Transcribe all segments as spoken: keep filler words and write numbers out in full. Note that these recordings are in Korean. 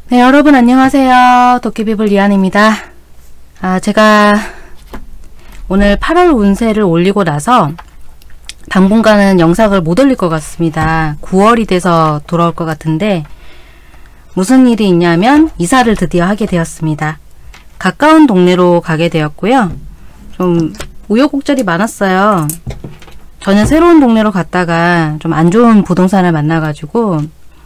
네, 여러분 안녕하세요. 도깨비불 리안입니다. 아, 제가 오늘 팔월 운세를 올리고 나서 당분간은 영상을 못 올릴 것 같습니다. 구월이 돼서 돌아올 것 같은데 무슨 일이 있냐면 이사를 드디어 하게 되었습니다. 가까운 동네로 가게 되었고요. 좀 우여곡절이 많았어요. 저는 새로운 동네로 갔다가 좀 안 좋은 부동산을 만나가지고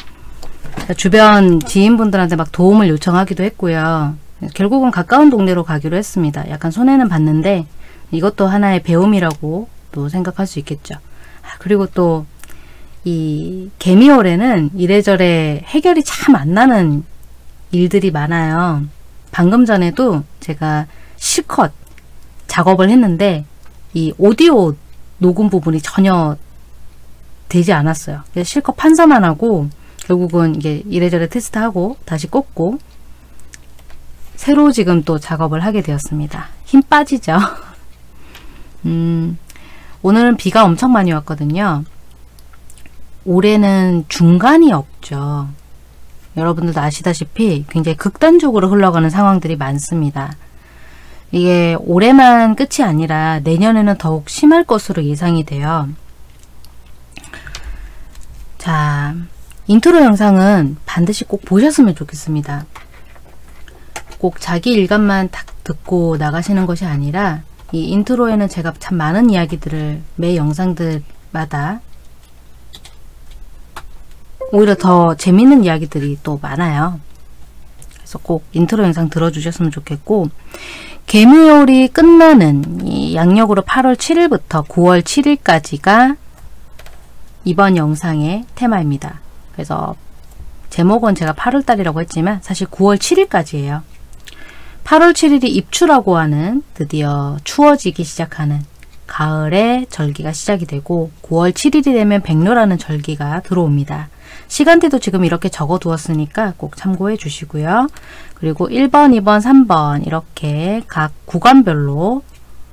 주변 지인분들한테 막 도움을 요청하기도 했고요. 결국은 가까운 동네로 가기로 했습니다. 약간 손해는 봤는데 이것도 하나의 배움이라고 또 생각할 수 있겠죠. 그리고 또 이 개미월에는 이래저래 해결이 참 안 나는 일들이 많아요. 방금 전에도 제가 실컷 작업을 했는데 이 오디오 녹음 부분이 전혀 되지 않았어요. 그래서 실컷 판사만 하고 결국은 이게 이래저래 테스트하고 다시 꽂고 새로 지금 또 작업을 하게 되었습니다. 힘 빠지죠. 음, 오늘은 비가 엄청 많이 왔거든요. 올해는 중간이 없죠. 여러분들도 아시다시피 굉장히 극단적으로 흘러가는 상황들이 많습니다. 이게 올해만 끝이 아니라 내년에는 더욱 심할 것으로 예상이 돼요. 자, 인트로 영상은 반드시 꼭 보셨으면 좋겠습니다. 꼭 자기 일감만 딱 듣고 나가시는 것이 아니라 이 인트로에는 제가 참 많은 이야기들을 매 영상들마다 오히려 더 재밌는 이야기들이 또 많아요. 그래서 꼭 인트로 영상 들어주셨으면 좋겠고 개미월이 끝나는 이 양력으로 팔월 칠일부터 구월 칠일까지가 이번 영상의 테마입니다. 그래서 제목은 제가 팔월달이라고 했지만 사실 구월 칠일까지예요. 팔월 칠일이 입추라고 하는 드디어 추워지기 시작하는 가을의 절기가 시작이 되고 구월 칠일이 되면 백로라는 절기가 들어옵니다. 시간대도 지금 이렇게 적어 두었으니까 꼭 참고해 주시고요. 그리고 일 번, 이 번, 삼 번 이렇게 각 구간별로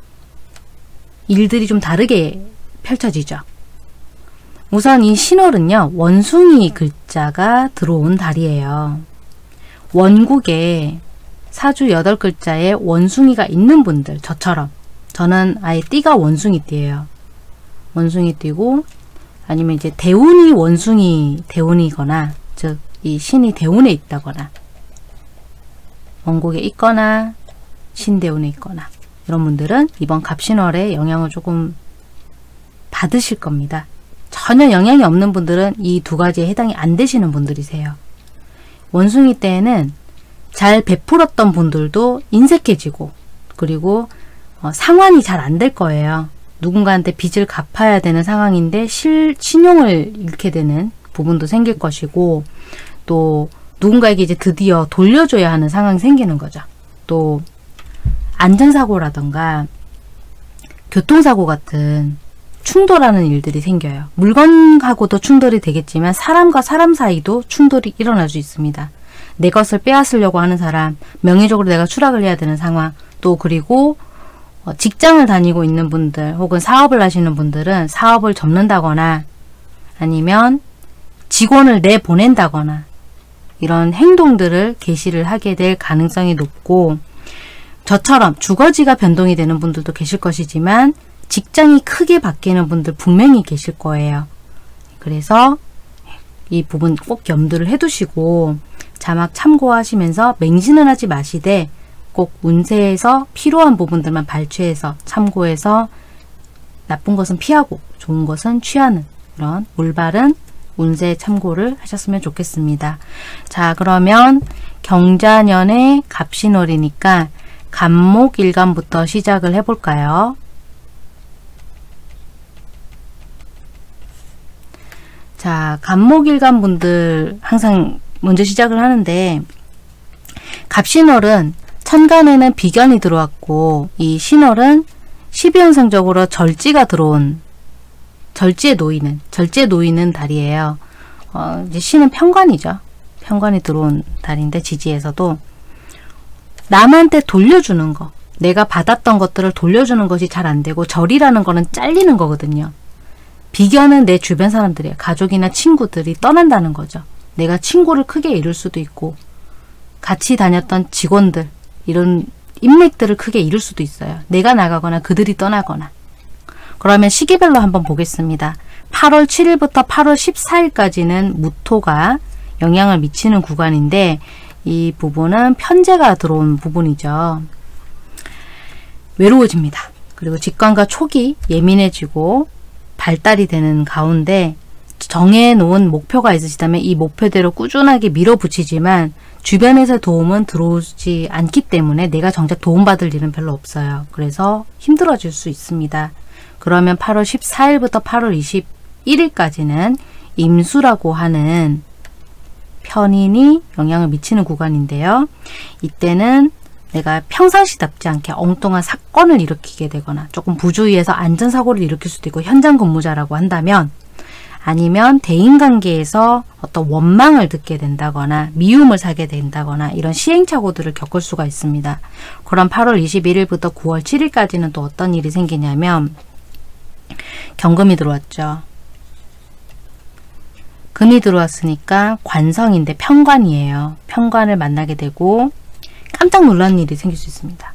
일들이 좀 다르게 펼쳐지죠. 우선 이 신월은요. 원숭이 글자가 들어온 달이에요. 원국에 사주 여덟 글자에 원숭이가 있는 분들, 저처럼 저는 아예 띠가 원숭이띠예요. 원숭이띠고 아니면 이제 대운이 원숭이 대운이거나 즉 이 신이 대운에 있다거나 원국에 있거나 신대운에 있거나 이런 분들은 이번 갑신월에 영향을 조금 받으실 겁니다. 전혀 영향이 없는 분들은 이 두 가지에 해당이 안 되시는 분들이세요. 원숭이 때에는 잘 베풀었던 분들도 인색해지고 그리고 어, 상환이 잘 안 될 거예요. 누군가한테 빚을 갚아야 되는 상황인데 실, 신용을 잃게 되는 부분도 생길 것이고 또 누군가에게 이제 드디어 돌려줘야 하는 상황이 생기는 거죠. 또 안전사고라던가 교통사고 같은 충돌하는 일들이 생겨요. 물건하고도 충돌이 되겠지만 사람과 사람 사이도 충돌이 일어날 수 있습니다. 내 것을 빼앗으려고 하는 사람, 명예적으로 내가 추락을 해야 되는 상황, 또 그리고 직장을 다니고 있는 분들 혹은 사업을 하시는 분들은 사업을 접는다거나 아니면 직원을 내보낸다거나 이런 행동들을 개시를 하게 될 가능성이 높고 저처럼 주거지가 변동이 되는 분들도 계실 것이지만 직장이 크게 바뀌는 분들 분명히 계실 거예요. 그래서 이 부분 꼭 염두를 해두시고 자막 참고하시면서 맹신을 하지 마시되 꼭 운세에서 필요한 부분들만 발췌해서 참고해서 나쁜 것은 피하고 좋은 것은 취하는 그런 올바른 운세 참고를 하셨으면 좋겠습니다. 자, 그러면 경자년의 갑신월이니까 간목일간부터 시작을 해볼까요? 자, 간목일간 분들 항상 먼저 시작을 하는데 갑신월은 천간에는 비견이 들어왔고 이 신월은 십이연성적으로 절지가 들어온 절지에 놓이는 절지에 놓이는 달이에요. 어, 이제 신은 편관이죠. 편관이 들어온 달인데 지지에서도 남한테 돌려주는 거, 내가 받았던 것들을 돌려주는 것이 잘 안 되고 절이라는 거는 잘리는 거거든요. 비견은 내 주변 사람들이에요. 가족이나 친구들이 떠난다는 거죠. 내가 친구를 크게 잃을 수도 있고 같이 다녔던 직원들, 이런 인맥들을 크게 잃을 수도 있어요. 내가 나가거나 그들이 떠나거나. 그러면 시기별로 한번 보겠습니다. 팔월 칠일부터 팔월 십사일까지는 무토가 영향을 미치는 구간인데 이 부분은 편제가 들어온 부분이죠. 외로워집니다. 그리고 직관과 촉이 예민해지고 발달이 되는 가운데 정해놓은 목표가 있으시다면 이 목표대로 꾸준하게 밀어붙이지만 주변에서 도움은 들어오지 않기 때문에 내가 정작 도움받을 일은 별로 없어요. 그래서 힘들어질 수 있습니다. 그러면 팔월 십사일부터 팔월 이십일일까지는 임수라고 하는 편인이 영향을 미치는 구간인데요. 이때는 내가 평상시답지 않게 엉뚱한 사건을 일으키게 되거나 조금 부주의해서 안전사고를 일으킬 수도 있고 현장 근무자라고 한다면 아니면 대인관계에서 어떤 원망을 듣게 된다거나 미움을 사게 된다거나 이런 시행착오들을 겪을 수가 있습니다. 그럼 팔월 이십일일부터 구월 칠일까지는 또 어떤 일이 생기냐면 경금이 들어왔죠. 금이 들어왔으니까 관성인데 편관이에요. 편관을 만나게 되고 깜짝 놀라는 일이 생길 수 있습니다.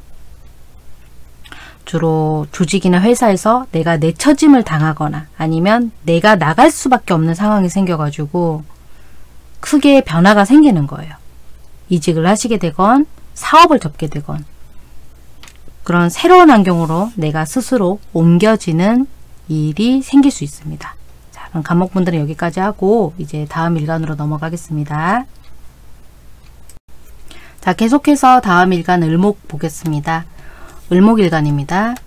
주로 조직이나 회사에서 내가 내처짐을 당하거나 아니면 내가 나갈 수밖에 없는 상황이 생겨가지고 크게 변화가 생기는 거예요. 이직을 하시게 되건 사업을 접게 되건 그런 새로운 환경으로 내가 스스로 옮겨지는 일이 생길 수 있습니다. 자, 그럼 간목분들은 여기까지 하고 이제 다음 일간으로 넘어가겠습니다. 자, 계속해서 다음 일간 을목 보겠습니다. 을목일간입니다.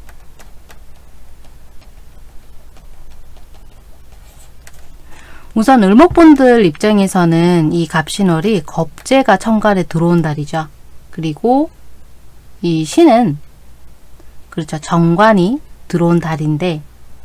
우선 을목분들 입장에서는 이 갑신월이 겁재가 천간에 들어온 달이죠. 그리고 이 신은 그렇죠. 정관이 들어온 달인데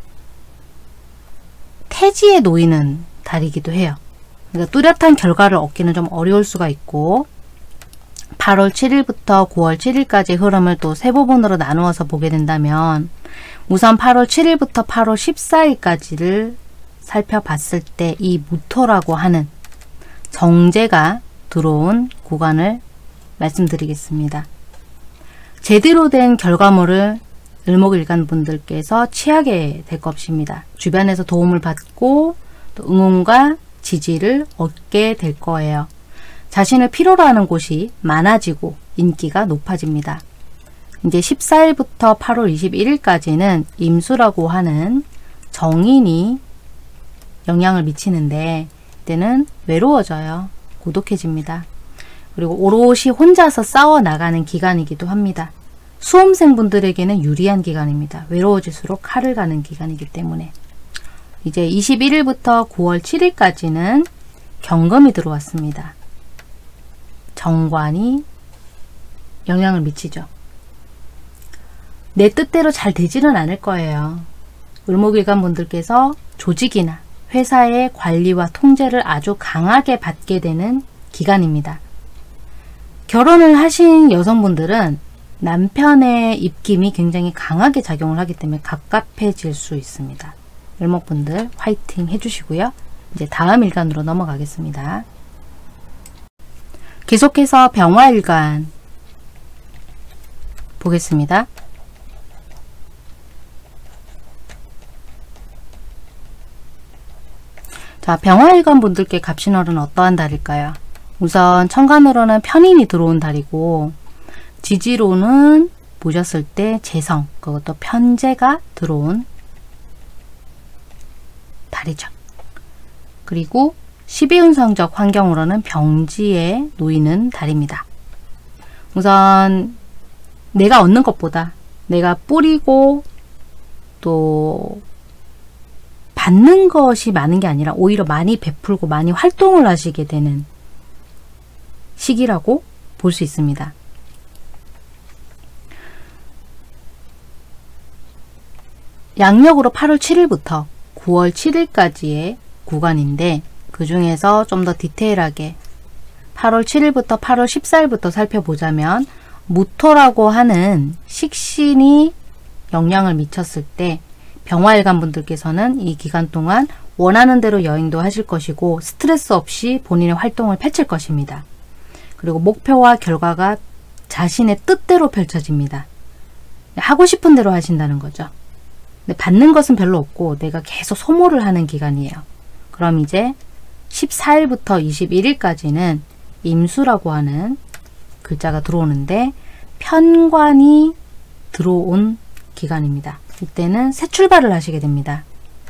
태지에 놓이는 달이기도 해요. 그러니까 뚜렷한 결과를 얻기는 좀 어려울 수가 있고 팔월 칠일부터 구월 칠일까지 흐름을 또 세 부분으로 나누어서 보게 된다면 우선 팔월 칠일부터 팔월 십사일까지를 살펴봤을 때 이 무토라고 하는 정제가 들어온 구간을 말씀드리겠습니다. 제대로 된 결과물을 을목일간 분들께서 취하게 될 것입니다. 주변에서 도움을 받고 또 응원과 지지를 얻게 될 거예요. 자신을 필요로 하는 곳이 많아지고 인기가 높아집니다. 이제 십사일부터 팔월 이십일일까지는 임수라고 하는 정인이 영향을 미치는데 이때는 외로워져요. 고독해집니다. 그리고 오롯이 혼자서 싸워 나가는 기간이기도 합니다. 수험생분들에게는 유리한 기간입니다. 외로워질수록 칼을 가는 기간이기 때문에 이제 이십일일부터 구월 칠일까지는 경금이 들어왔습니다. 정관이 영향을 미치죠. 내 뜻대로 잘 되지는 않을 거예요. 을목일간 분들께서 조직이나 회사의 관리와 통제를 아주 강하게 받게 되는 기간입니다. 결혼을 하신 여성분들은 남편의 입김이 굉장히 강하게 작용을 하기 때문에 갑갑해질 수 있습니다. 을목분들 화이팅 해주시고요. 이제 다음 일간으로 넘어가겠습니다. 계속해서 병화일간 보겠습니다. 자, 병화일간 분들께 갑신월은 어떠한 달일까요? 우선 천간으로는 편인이 들어온 달이고 지지로는 보셨을 때 재성, 그것도 편재가 들어온 달이죠. 그리고 십이운성적 환경으로는 병지에 놓이는 달입니다. 우선 내가 얻는 것보다 내가 뿌리고 또 받는 것이 많은 게 아니라 오히려 많이 베풀고 많이 활동을 하시게 되는 시기라고 볼 수 있습니다. 양력으로 팔월 칠일부터 구월 칠일까지의 구간인데 그 중에서 좀 더 디테일하게 팔월 칠일부터 팔월 십사일부터 살펴보자면 무토라고 하는 식신이 영향을 미쳤을 때 병화일간 분들께서는 이 기간 동안 원하는 대로 여행도 하실 것이고 스트레스 없이 본인의 활동을 펼칠 것입니다. 그리고 목표와 결과가 자신의 뜻대로 펼쳐집니다. 하고 싶은 대로 하신다는 거죠. 근데 받는 것은 별로 없고 내가 계속 소모를 하는 기간이에요. 그럼 이제 십사일부터 이십일일까지는 임수라고 하는 글자가 들어오는데 편관이 들어온 기간입니다. 이때는 새 출발을 하시게 됩니다.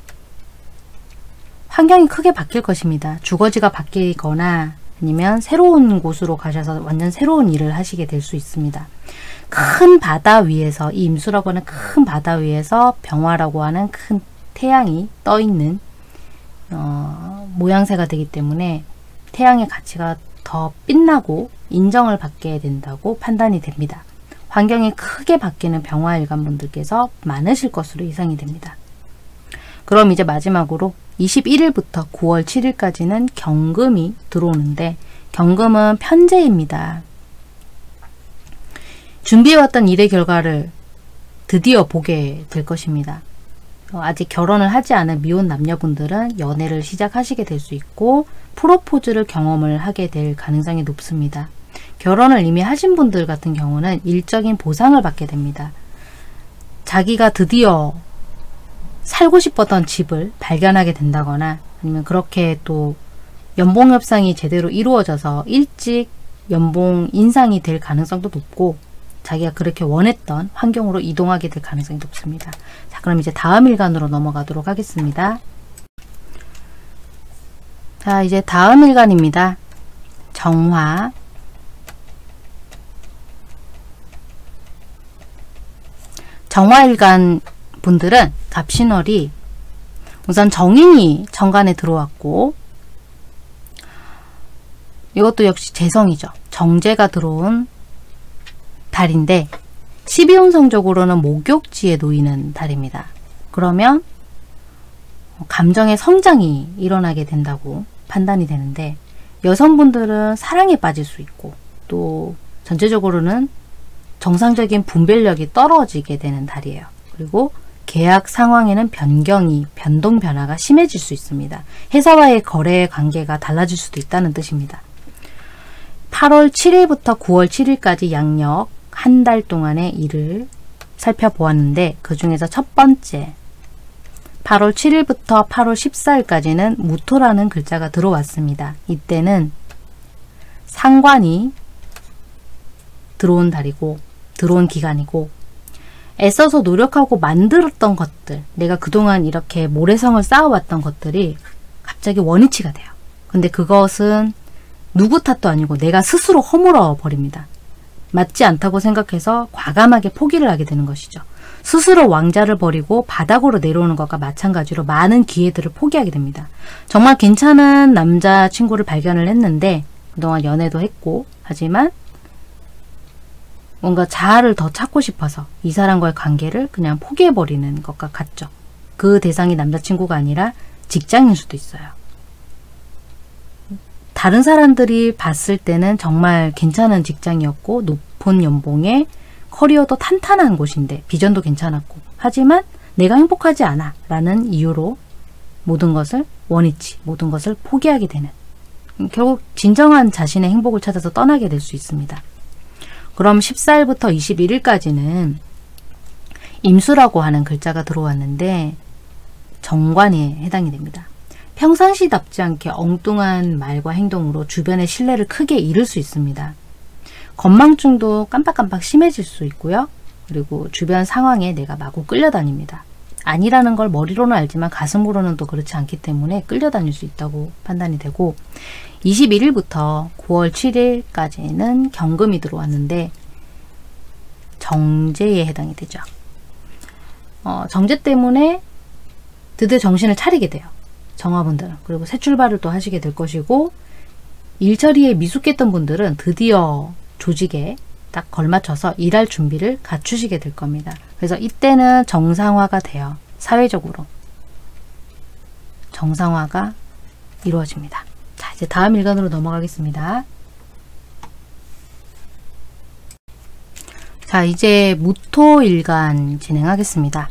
환경이 크게 바뀔 것입니다. 주거지가 바뀌거나 아니면 새로운 곳으로 가셔서 완전 새로운 일을 하시게 될 수 있습니다. 큰 바다 위에서, 이 임수라고 하는 큰 바다 위에서 병화라고 하는 큰 태양이 떠 있는 어, 모양새가 되기 때문에 태양의 가치가 더 빛나고 인정을 받게 된다고 판단이 됩니다. 환경이 크게 바뀌는 병화일간 분들께서 많으실 것으로 예상이 됩니다. 그럼 이제 마지막으로 이십일일부터 구월 칠일까지는 경금이 들어오는데 경금은 편재입니다. 준비해왔던 일의 결과를 드디어 보게 될 것입니다. 어, 아직 결혼을 하지 않은 미혼 남녀분들은 연애를 시작하시게 될 수 있고 프로포즈를 경험을 하게 될 가능성이 높습니다. 결혼을 이미 하신 분들 같은 경우는 일적인 보상을 받게 됩니다. 자기가 드디어 살고 싶었던 집을 발견하게 된다거나 아니면 그렇게 또 연봉 협상이 제대로 이루어져서 일찍 연봉 인상이 될 가능성도 높고 자기가 그렇게 원했던 환경으로 이동하게 될 가능성이 높습니다. 자, 그럼 이제 다음 일간으로 넘어가도록 하겠습니다. 자, 이제 다음 일간입니다. 정화. 정화일간 분들은 갑신월이 우선 정인이 정관에 들어왔고 이것도 역시 재성이죠. 정제가 들어온 달인데 십이운성적으로는 목욕지에 놓이는 달입니다. 그러면 감정의 성장이 일어나게 된다고 판단이 되는데 여성분들은 사랑에 빠질 수 있고 또 전체적으로는 정상적인 분별력이 떨어지게 되는 달이에요. 그리고 계약 상황에는 변경이, 변동 변화가 심해질 수 있습니다. 회사와의 거래 관계가 달라질 수도 있다는 뜻입니다. 팔월 칠일부터 구월 칠일까지 양력 한 달 동안의 일을 살펴보았는데 그 중에서 첫 번째 팔월 칠일부터 팔월 십사일까지는 무토라는 글자가 들어왔습니다. 이때는 상관이 들어온 달이고 들어온 기간이고 애써서 노력하고 만들었던 것들, 내가 그동안 이렇게 모래성을 쌓아왔던 것들이 갑자기 원위치가 돼요. 근데 그것은 누구 탓도 아니고 내가 스스로 허물어 버립니다. 맞지 않다고 생각해서 과감하게 포기를 하게 되는 것이죠. 스스로 왕자를 버리고 바닥으로 내려오는 것과 마찬가지로 많은 기회들을 포기하게 됩니다. 정말 괜찮은 남자친구를 발견을 했는데 그동안 연애도 했고 하지만 뭔가 자아를 더 찾고 싶어서 이 사람과의 관계를 그냥 포기해버리는 것과 같죠. 그 대상이 남자친구가 아니라 직장인 수도 있어요. 다른 사람들이 봤을 때는 정말 괜찮은 직장이었고 높은 연봉에 커리어도 탄탄한 곳인데 비전도 괜찮았고 하지만 내가 행복하지 않아 라는 이유로 모든 것을 원위치, 모든 것을 포기하게 되는 결국 진정한 자신의 행복을 찾아서 떠나게 될 수 있습니다. 그럼 십사일부터 이십일일까지는 임수라고 하는 글자가 들어왔는데 정관에 해당이 됩니다. 평상시답지 않게 엉뚱한 말과 행동으로 주변의 신뢰를 크게 잃을 수 있습니다. 건망증도 깜빡깜빡 심해질 수 있고요. 그리고 주변 상황에 내가 마구 끌려다닙니다. 아니라는 걸 머리로는 알지만 가슴으로는 또 그렇지 않기 때문에 끌려다닐 수 있다고 판단이 되고 이십일일부터 구월 칠일까지는 경금이 들어왔는데 정제에 해당이 되죠. 어, 정제 때문에 드디어 정신을 차리게 돼요. 정화분들은. 그리고 새 출발을 또 하시게 될 것이고 일처리에 미숙했던 분들은 드디어 조직에 딱 걸맞춰서 일할 준비를 갖추시게 될 겁니다. 그래서 이때는 정상화가 돼요. 사회적으로. 정상화가 이루어집니다. 자, 이제 다음 일간으로 넘어가겠습니다. 자, 이제 무토일간 진행하겠습니다.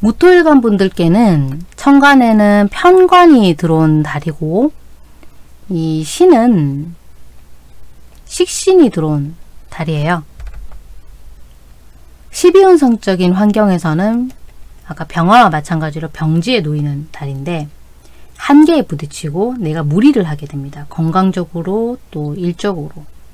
무토일간 분들께는 천간에는 편관이 들어온 달이고 이 신은 식신이 들어온 달이에요. 십이운성적인 환경에서는 아까 병화와 마찬가지로 병지에 놓이는 달인데 한계에 부딪히고 내가 무리를 하게 됩니다. 건강적으로 또 일적으로.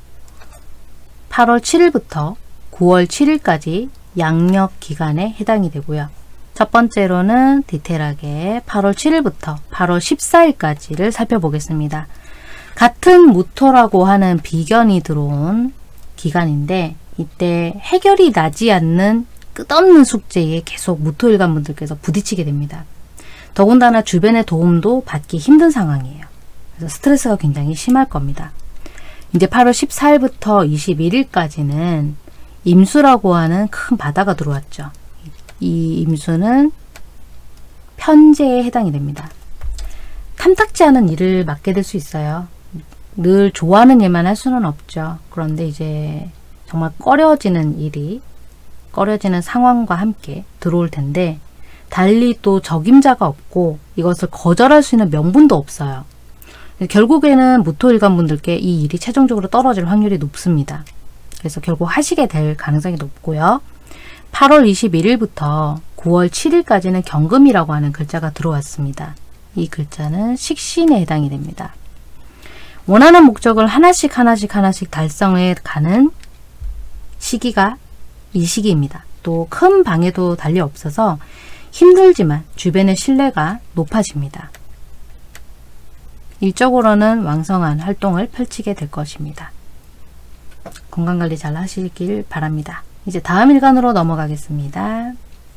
팔월 칠일부터 구월 칠일까지 양력 기간에 해당이 되고요. 첫 번째로는 디테일하게 팔월 칠일부터 팔월 십사일까지를 살펴보겠습니다. 같은 무토라고 하는 비견이 들어온 기간인데 이때 해결이 나지 않는 끝없는 숙제에 계속 무토일간 분들께서 부딪히게 됩니다. 더군다나 주변의 도움도 받기 힘든 상황이에요. 그래서 스트레스가 굉장히 심할 겁니다. 이제 팔월 십사일부터 이십일일까지는 임수라고 하는 큰 바다가 들어왔죠. 이 임수는 편재에 해당이 됩니다. 탐탁지 않은 일을 맡게 될 수 있어요. 늘 좋아하는 일만 할 수는 없죠. 그런데 이제 정말 꺼려지는 일이 꺼려지는 상황과 함께 들어올 텐데 달리 또 적임자가 없고 이것을 거절할 수 있는 명분도 없어요. 결국에는 무토일간 분들께 이 일이 최종적으로 떨어질 확률이 높습니다. 그래서 결국 하시게 될 가능성이 높고요. 팔월 이십일일부터 구월 칠일까지는 경금이라고 하는 글자가 들어왔습니다. 이 글자는 식신에 해당이 됩니다. 원하는 목적을 하나씩 하나씩 하나씩 달성해 가는 시기가 이 시기입니다. 또 큰 방해도 달리 없어서 힘들지만 주변의 신뢰가 높아집니다. 일적으로는 왕성한 활동을 펼치게 될 것입니다. 건강관리 잘 하시길 바랍니다. 이제 다음 일간으로 넘어가겠습니다.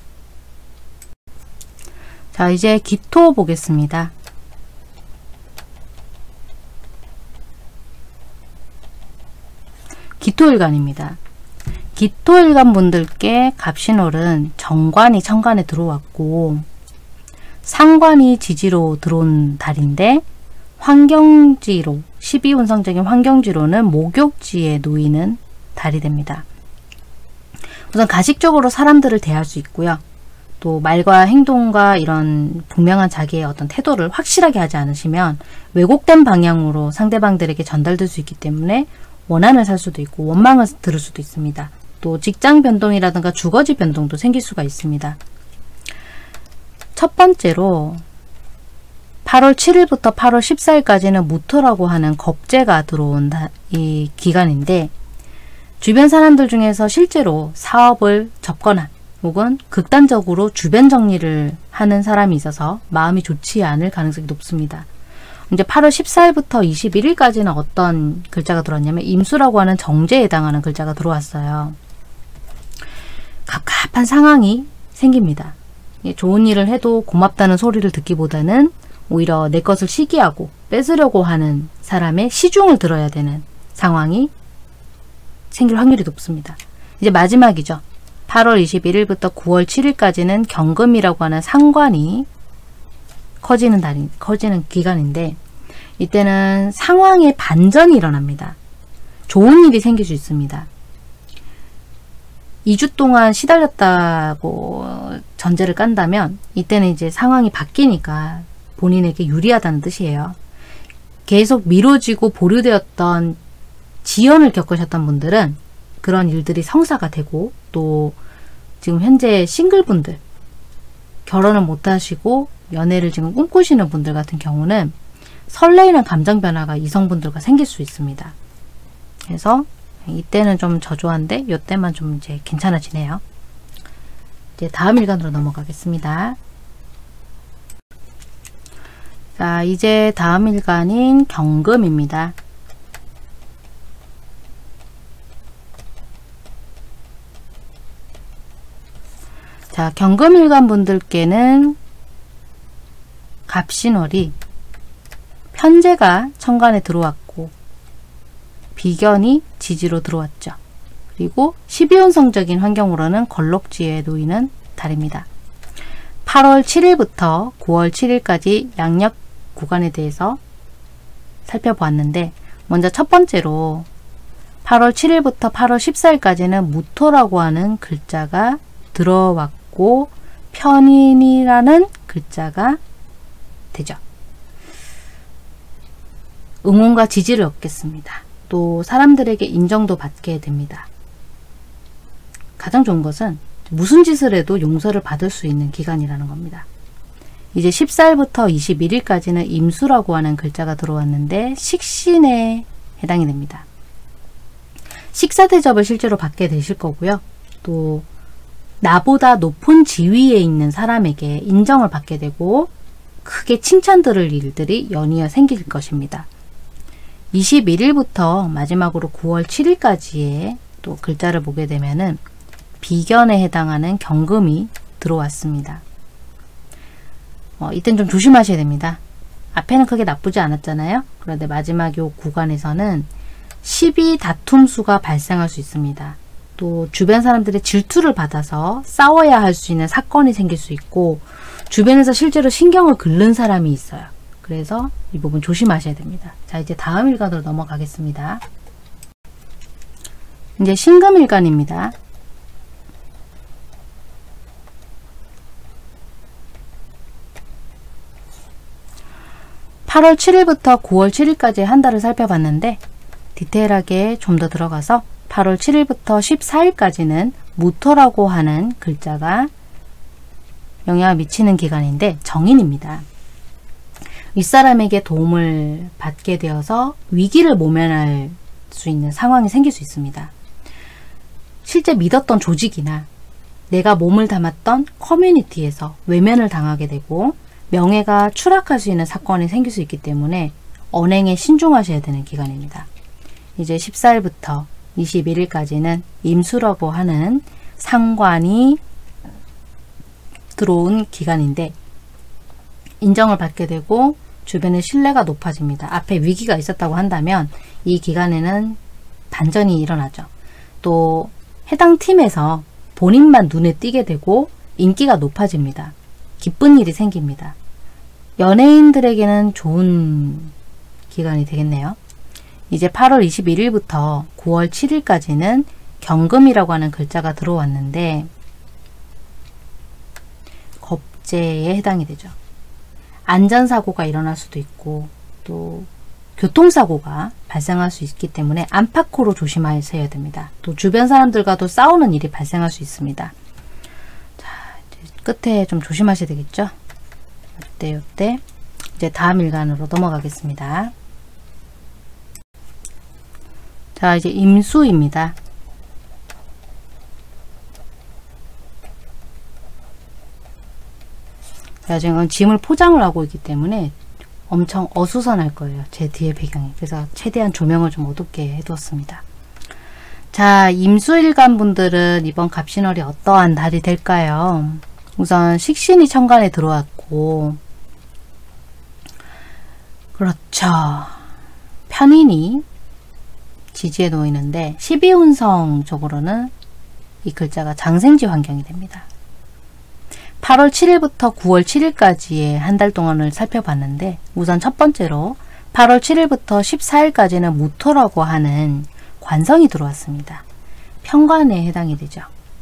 자, 이제 기토 보겠습니다. 기토일간입니다. 기토일간 분들께 갑신월은 정관이 천간에 들어왔고 상관이 지지로 들어온 달인데 환경지로 십이운성적인 환경지로는 목욕지에 놓이는 달이 됩니다. 우선 가식적으로 사람들을 대할 수 있고요. 또 말과 행동과 이런 분명한 자기의 어떤 태도를 확실하게 하지 않으시면 왜곡된 방향으로 상대방들에게 전달될 수 있기 때문에 원한을 살 수도 있고 원망을 들을 수도 있습니다. 또 직장 변동이라든가 주거지 변동도 생길 수가 있습니다. 첫 번째로 팔월 칠일부터 팔월 십사일까지는 무토라고 하는 겁재가 들어온 이 기간인데 주변 사람들 중에서 실제로 사업을 접거나 혹은 극단적으로 주변 정리를 하는 사람이 있어서 마음이 좋지 않을 가능성이 높습니다. 이제 팔월 십사일부터 이십일일까지는 어떤 글자가 들어왔냐면 임수라고 하는 정제에 해당하는 글자가 들어왔어요. 갑갑한 상황이 생깁니다. 좋은 일을 해도 고맙다는 소리를 듣기보다는 오히려 내 것을 시기하고 뺏으려고 하는 사람의 시중을 들어야 되는 상황이 생길 확률이 높습니다. 이제 마지막이죠. 팔월 이십일일부터 구월 칠일까지는 경금이라고 하는 상관이 커지는 달인, 커지는 기간인데 이때는 상황의 반전이 일어납니다. 좋은 일이 생길 수 있습니다. 이 주 동안 시달렸다고 전제를 깐다면 이때는 이제 상황이 바뀌니까 본인에게 유리하다는 뜻이에요. 계속 미뤄지고 보류되었던 지연을 겪으셨던 분들은 그런 일들이 성사가 되고 또 지금 현재 싱글분들 결혼을 못하시고 연애를 지금 꿈꾸시는 분들 같은 경우는 설레이는 감정 변화가 이성분들과 생길 수 있습니다. 그래서 이때는 좀 저조한데 이때만 좀 이제 괜찮아지네요. 이제 다음 일간으로 넘어가겠습니다. 자, 이제 다음 일간인 경금입니다. 자, 경금일간 분들께는 갑신월이 편재가 천간에 들어왔고 비견이 지지로 들어왔죠. 그리고 십이운성적인 환경으로는 걸록지에 놓이는 달입니다. 팔월 칠일부터 구월 칠일까지 양력 구간에 대해서 살펴보았는데 먼저 첫 번째로 팔월 칠일부터 팔월 십사일까지는 무토라고 하는 글자가 들어왔고 편인이라는 글자가 되죠. 응원과 지지를 얻겠습니다. 또 사람들에게 인정도 받게 됩니다. 가장 좋은 것은 무슨 짓을 해도 용서를 받을 수 있는 기간이라는 겁니다. 이제 십사 일부터 이십일 일까지는 임수라고 하는 글자가 들어왔는데 식신에 해당이 됩니다. 식사 대접을 실제로 받게 되실 거고요. 또 나보다 높은 지위에 있는 사람에게 인정을 받게 되고 크게 칭찬 들을 일들이 연이어 생길 것입니다. 이십일 일부터 마지막으로 구월 칠 일까지의 또 글자를 보게 되면은 비견에 해당하는 경금이 들어왔습니다. 어, 이땐 좀 조심하셔야 됩니다. 앞에는 크게 나쁘지 않았잖아요. 그런데 마지막 요 구간에서는 시비 다툼수가 발생할 수 있습니다. 또 주변 사람들의 질투를 받아서 싸워야 할 수 있는 사건이 생길 수 있고 주변에서 실제로 신경을 긁는 사람이 있어요. 그래서 이 부분 조심하셔야 됩니다. 자, 이제 다음 일간으로 넘어가겠습니다. 이제 신금일간입니다. 팔월 칠 일부터 구월 칠 일까지 한 달을 살펴봤는데 디테일하게 좀 더 들어가서 팔월 칠 일부터 십사 일까지는 무토라고 하는 글자가 영향을 미치는 기간인데 정인입니다. 윗사람에게 도움을 받게 되어서 위기를 모면할 수 있는 상황이 생길 수 있습니다. 실제 믿었던 조직이나 내가 몸을 담았던 커뮤니티에서 외면을 당하게 되고 명예가 추락할 수 있는 사건이 생길 수 있기 때문에 언행에 신중하셔야 되는 기간입니다. 이제 십사 일부터 이십일 일까지는 임수라고 하는 상관이 들어온 기간인데 인정을 받게 되고 주변의 신뢰가 높아집니다. 앞에 위기가 있었다고 한다면 이 기간에는 반전이 일어나죠. 또 해당 팀에서 본인만 눈에 띄게 되고 인기가 높아집니다. 기쁜 일이 생깁니다. 연예인들에게는 좋은 기간이 되겠네요. 이제 팔월 이십일 일부터 구월 칠 일까지는 경금이라고 하는 글자가 들어왔는데 겁재에 해당이 되죠. 안전사고가 일어날 수도 있고 또 교통사고가 발생할 수 있기 때문에 안팎으로 조심하셔야 됩니다. 또 주변 사람들과도 싸우는 일이 발생할 수 있습니다. 자, 이제 끝에 좀 조심하셔야 되겠죠. 이때 이때 이제 다음 일간으로 넘어가겠습니다. 자, 이제 임수입니다. 제가 지금 짐을 포장을 하고 있기 때문에 엄청 어수선할 거예요. 제 뒤에 배경이. 그래서 최대한 조명을 좀 어둡게 해두었습니다. 자, 임수일간 분들은 이번 갑신월이 어떠한 달이 될까요? 우선 식신이 천간에 들어왔고 그렇죠. 편인이 지지에 놓이는데 십이운성적으로는 이 글자가 장생지 환경이 됩니다. 팔월 칠 일부터 구월 칠 일까지의 한 달 동안을 살펴봤는데 우선 첫 번째로 팔월 칠 일부터 십사 일까지는 무토라고 하는 관성이 들어왔습니다. 편관에 해당이 되죠.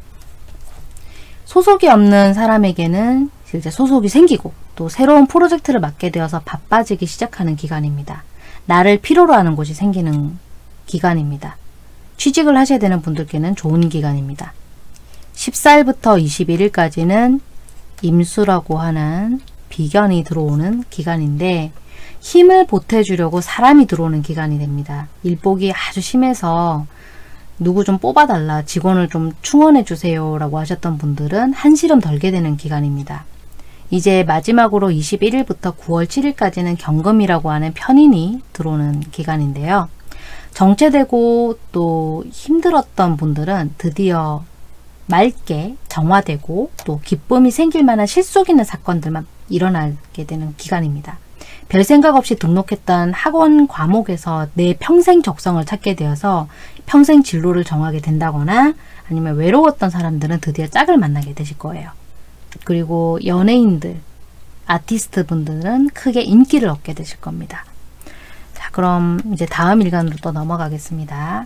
소속이 없는 사람에게는 실제 소속이 생기고 또 새로운 프로젝트를 맡게 되어서 바빠지기 시작하는 기간입니다. 나를 필요로 하는 곳이 생기는 기간입니다. 취직을 하셔야 되는 분들께는 좋은 기간입니다. 십사 일부터 이십일 일까지는 임수라고 하는 비견이 들어오는 기간인데 힘을 보태주려고 사람이 들어오는 기간이 됩니다. 일복이 아주 심해서 누구 좀 뽑아달라, 직원을 좀 충원해 주세요 라고 하셨던 분들은 한시름 덜게 되는 기간입니다. 이제 마지막으로 이십일 일부터 구월 칠 일까지는 경금이라고 하는 편인이 들어오는 기간인데요. 정체되고 또 힘들었던 분들은 드디어 맑게 정화되고 또 기쁨이 생길 만한 실속 있는 사건들만 일어나게 되는 기간입니다. 별 생각 없이 등록했던 학원 과목에서 내 평생 적성을 찾게 되어서 평생 진로를 정하게 된다거나 아니면 외로웠던 사람들은 드디어 짝을 만나게 되실 거예요. 그리고 연예인들, 아티스트 분들은 크게 인기를 얻게 되실 겁니다. 자, 그럼 이제 다음 일간으로 또 넘어가겠습니다.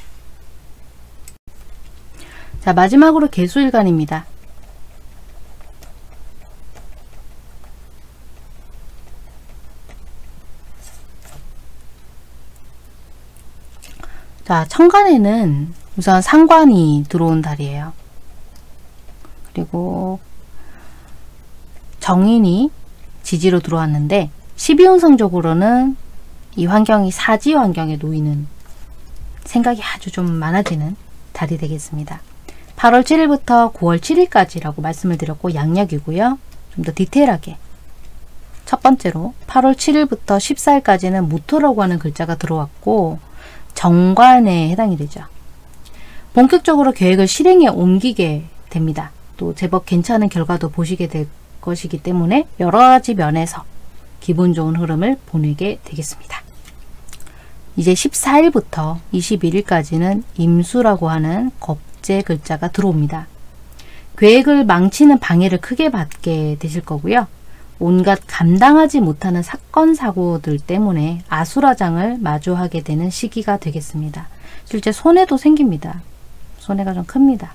자, 마지막으로 개수일간입니다. 자, 천간에는 우선 상관이 들어온 달이에요. 그리고 정인이 지지로 들어왔는데 십이운성적으로는 이 환경이 사지 환경에 놓이는, 생각이 아주 좀 많아지는 달이 되겠습니다. 팔월 칠일부터 구월 칠일까지라고 말씀을 드렸고 양력이고요. 좀 더 디테일하게 첫 번째로 팔월 칠일부터 십사일까지는 무토라고 하는 글자가 들어왔고 정관에 해당이 되죠. 본격적으로 계획을 실행에 옮기게 됩니다. 또 제법 괜찮은 결과도 보시게 될 것이기 때문에 여러 가지 면에서 기분 좋은 흐름을 보내게 되겠습니다. 이제 십사일부터 이십일일까지는 임수라고 하는 겁재 글자가 들어옵니다. 계획을 망치는 방해를 크게 받게 되실 거고요. 온갖 감당하지 못하는 사건 사고들 때문에 아수라장을 마주하게 되는 시기가 되겠습니다. 실제 손해도 생깁니다. 손해가 좀 큽니다.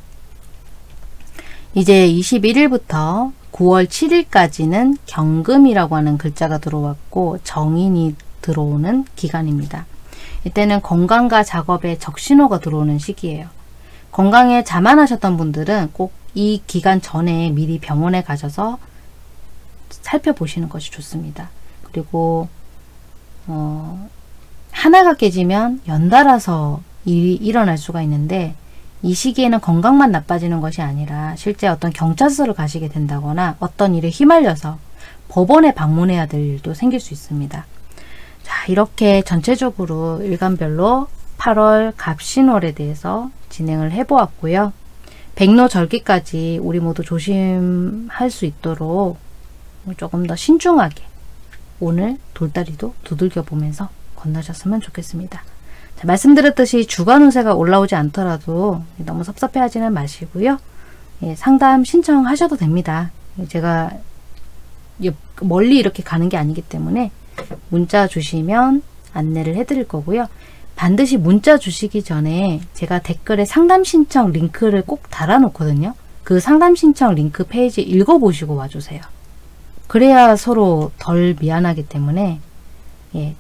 이제 이십일일부터 구월 칠일까지는 경금이라고 하는 글자가 들어왔고 정인이 들어오는 기간입니다. 이때는 건강과 작업에 적신호가 들어오는 시기예요. 건강에 자만하셨던 분들은 꼭 이 기간 전에 미리 병원에 가셔서 살펴보시는 것이 좋습니다. 그리고 어, 하나가 깨지면 연달아서 일이 일어날 수가 있는데 이 시기에는 건강만 나빠지는 것이 아니라 실제 어떤 경찰서를 가시게 된다거나 어떤 일에 휘말려서 법원에 방문해야 될 일도 생길 수 있습니다. 자, 이렇게 전체적으로 일간별로 팔월 갑신월에 대해서 진행을 해보았고요. 백로절기까지 우리 모두 조심할 수 있도록 조금 더 신중하게 오늘 돌다리도 두들겨 보면서 건너셨으면 좋겠습니다. 자, 말씀드렸듯이 주간 운세가 올라오지 않더라도 너무 섭섭해하지는 마시고요. 예, 상담 신청하셔도 됩니다. 제가 멀리 이렇게 가는 게 아니기 때문에 문자 주시면 안내를 해드릴 거고요. 반드시 문자 주시기 전에 제가 댓글에 상담 신청 링크를 꼭 달아 놓거든요. 그 상담 신청 링크 페이지 읽어보시고 와주세요. 그래야 서로 덜 미안하기 때문에 예,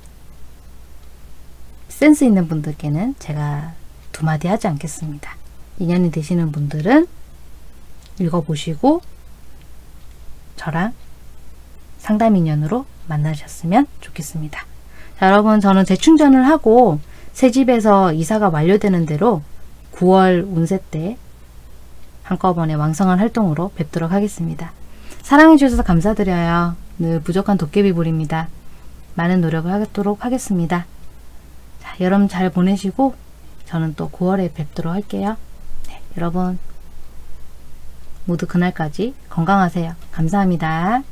센스 있는 분들께는 제가 두 마디 하지 않겠습니다. 인연이 되시는 분들은 읽어보시고 저랑 상담 인연으로 만나셨으면 좋겠습니다. 자, 여러분, 저는 재충전을 하고 새 집에서 이사가 완료되는 대로 구월 운세 때 한꺼번에 왕성한 활동으로 뵙도록 하겠습니다. 사랑해 주셔서 감사드려요. 늘 부족한 도깨비불입니다. 많은 노력을 하도록 하겠습니다. 자, 여러분 잘 보내시고 저는 또 구월에 뵙도록 할게요. 네, 여러분 모두 그날까지 건강하세요. 감사합니다.